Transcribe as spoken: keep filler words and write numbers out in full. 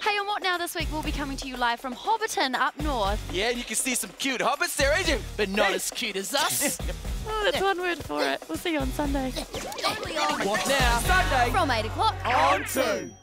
Hey, on What Now this week, we'll be coming to you live from Hobbiton up north. Yeah, and you can see some cute hobbits there, ain't you? But not as cute as us. Oh, that's one word for it. We'll see you on Sunday. What Now? Sunday From eight o'clock on two.